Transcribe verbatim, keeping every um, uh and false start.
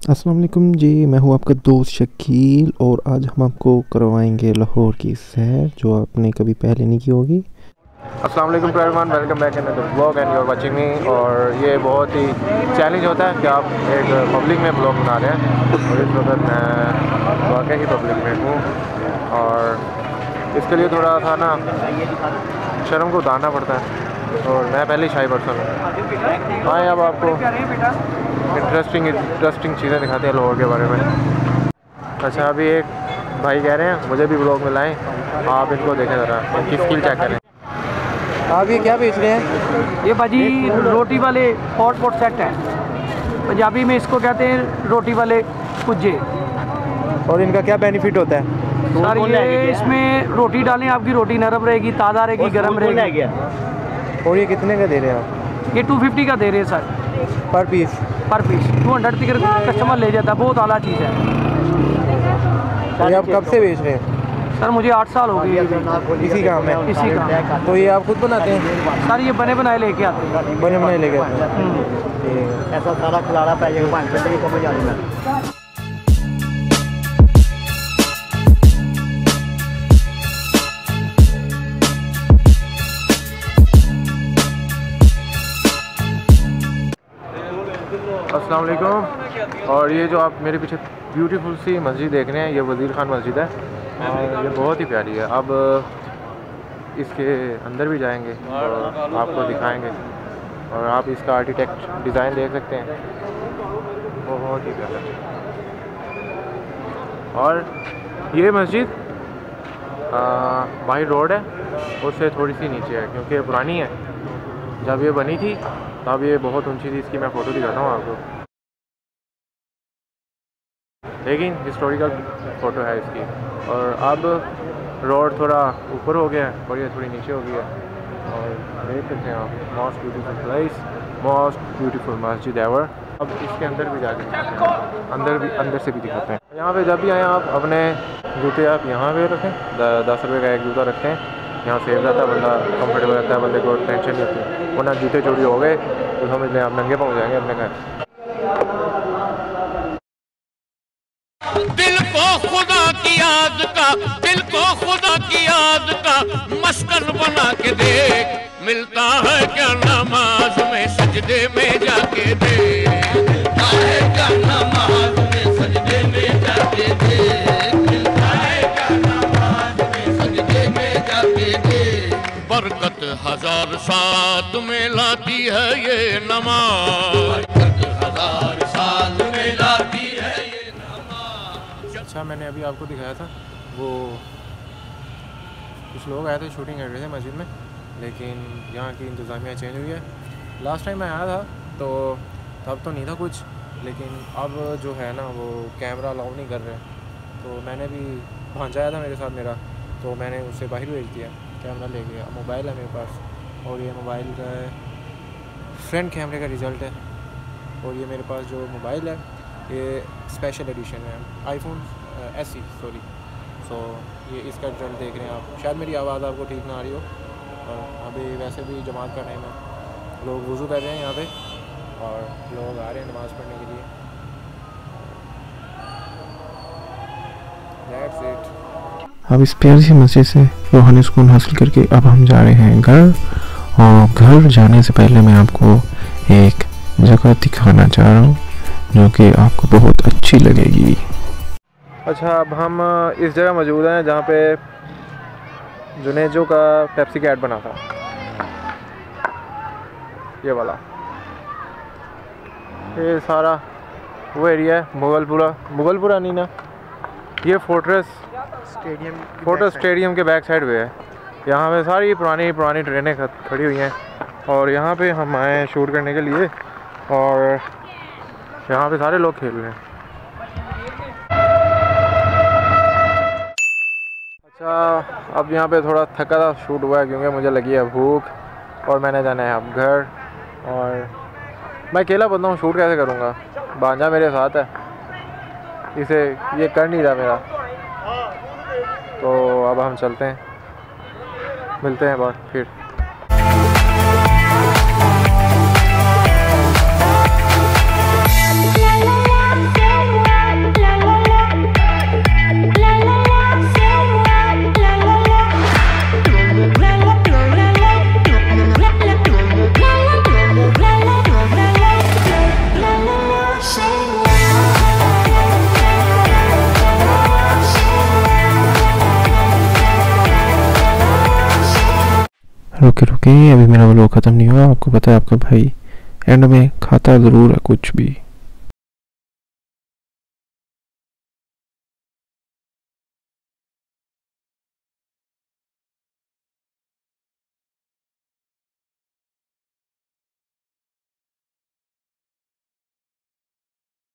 अस्सलाम वालेकुम जी, मैं हूँ आपका दोस्त शकील और आज हम आपको करवाएंगे लाहौर की सैर जो आपने कभी पहले नहीं की होगी। अस्सलाम वालेकुम to everyone, welcome back in the blog and you are watching me. और ये बहुत ही चैलेंज होता है कि आप एक पब्लिक में ब्लॉग बना रहे हैं और इस वक्त मैं वाकई ही पब्लिक में हूँ और इसके लिए थोड़ा सा ना शर्म को उतारना पड़ता है और मैं पहले ही शाई पर्सन हूँ। हाँ, अब आपको इंटरेस्टिंग इंटरेस्टिंग चीज़ें दिखाते हैं लाहौर के बारे में। अच्छा, अभी एक भाई कह रहे हैं मुझे भी ब्लॉग में लाएँ, आप इनको देखें ज़रा, इनकी स्किल चेक करें। आप ये क्या बेच रहे हैं? ये भाजी रोटी वाले हॉट पॉट सेट है, पंजाबी में इसको कहते हैं रोटी वाले कुज्जे। और इनका क्या बेनिफिट होता है? सर ये इसमें रोटी डालें, आपकी रोटी नरम रहेगी, ताज़ा रहेगी, गर्म रहेगी। और ये कितने का दे रहे हैं आप? ये टू फिफ्टी का दे रहे हैं sir, per piece? Per piece two hundred तक कस्टमर ले जाता है, बहुत आला चीज़ है। और ये आप कब से बेच रहे हैं? सर मुझे आठ साल हो गए इसी काम में। इसी काम। तो ये आप खुद बनाते हैं? सर ये बने बनाए लेके आते हैं। बने बनाए लेके आते हैं। ऐसा सारा खिलाड़ा पै जाएगा पाँच रुपये को बजा देना। अस्सलाम वालेकुम। और ये जो आप मेरे पीछे ब्यूटीफुल सी मस्जिद देख रहे हैं, ये वज़ीर खान मस्जिद है और ये बहुत ही प्यारी है। अब इसके अंदर भी जाएंगे और आपको दिखाएंगे और आप इसका आर्किटेक्ट डिज़ाइन देख सकते हैं, बहुत ही प्यारा। और ये मस्जिद बाई रोड है, उससे थोड़ी सी नीचे है क्योंकि पुरानी है। जब ये बनी थी तब ये बहुत ऊंची थी, इसकी मैं फ़ोटो दिखाता हूँ आपको, लेकिन हिस्टोरिकल फ़ोटो है इसकी। और अब रोड थोड़ा ऊपर हो गया है और ये थोड़ी नीचे हो गई है और देख सकते हैं आप, most beautiful place, most beautiful मस्जिद एवर। अब इसके अंदर भी जाके दिखाते हैं, अंदर भी अंदर से भी दिखाते हैं। यहाँ पे जब भी आएँ आप अपने जूते आप यहाँ पे रखें, दस रुपये का एक जूता रखते हैं, यहाँ सेफ रहता है, बंदा कंफर्टेबल रहता है, बंदे को टेंशन नहीं होती। वरना जूते चोरी हो गए तो समझ लें आप नंगे पाँव जाएंगे अपने घर। दिल को खुदा की याद का, दिल को खुदा की याद का मस्कन बना के देख, मिलता है क्या नमाज में सजदे में जाके देख, मिलता है क्या नमाज में सजदे में जाके देख, मिलता है क्या नमाज में सजदे में जाके देख। बरकत हजार साथ में लाती है ये नमाज, बरकत हजार साथ में लाती है ये नमाज। अच्छा, मैंने अभी आपको दिखाया था वो कुछ लोग आए थे, शूटिंग कर रहे थे मस्जिद में, लेकिन यहाँ की इंतज़ामिया चेंज हुई है। लास्ट टाइम मैं आया था तो तब तो नहीं था कुछ, लेकिन अब जो है ना वो कैमरा अलाउ नहीं कर रहे, तो मैंने भी भांजा आया था मेरे साथ मेरा, तो मैंने उससे बाहर भेज दिया, कैमरा ले गया। मोबाइल है मेरे पास और ये मोबाइल का फ्रंट कैमरे का रिज़ल्ट है। और ये मेरे पास जो मोबाइल है ये स्पेशल एडिशन है, iPhone S C sorry. So ये इसका रिजल्ट देख रहे हैं आप। शायद मेरी आवाज़ आपको ठीक ना आ रही हो। और अभी वैसे भी जमात का टाइम है, लोग वज़ू कर रहे हैं यहाँ पे और लोग आ रहे हैं नमाज़ पढ़ने के लिए। That's it. अब इस प्यारी सी मस्जिद से रूहानी सुकून हासिल करके अब हम जा रहे हैं घर, और घर जाने से पहले मैं आपको एक जगह दिखाना चाह रहा हूँ जो कि आपको बहुत अच्छी लगेगी। अच्छा, अब हम इस जगह मौजूद हैं जहाँ पे जुनेजो का पेप्सी का ऐड बना था, ये वाला। ये सारा वो एरिया है मुगलपुरा, मुगलपुरा नहीं ना, ये फोर्ट्रेस स्टेडियम फोर्ट्रेस स्टेडियम के बैक साइड पे है। यहाँ पे सारी पुरानी पुरानी ट्रेनें खड़ी हुई हैं और यहाँ पे हम आए शूट करने के लिए और यहाँ पे सारे लोग खेल रहे हैं। अच्छा, अब यहाँ पे थोड़ा थका था शूट हुआ है क्योंकि मुझे लगी है भूख और मैंने जाना है अब घर। और मैं अकेला बंदा हूँ, शूट कैसे करूँगा, भांजा मेरे साथ है, इसे ये कर नहीं रहा मेरा। तो अब हम चलते हैं, मिलते हैं बाद फिर। la la la la रुके रुके, अभी मेरा व्लॉग ख़त्म नहीं हुआ। आपको पता है आपका भाई एंड में खाता ज़रूर है कुछ भी।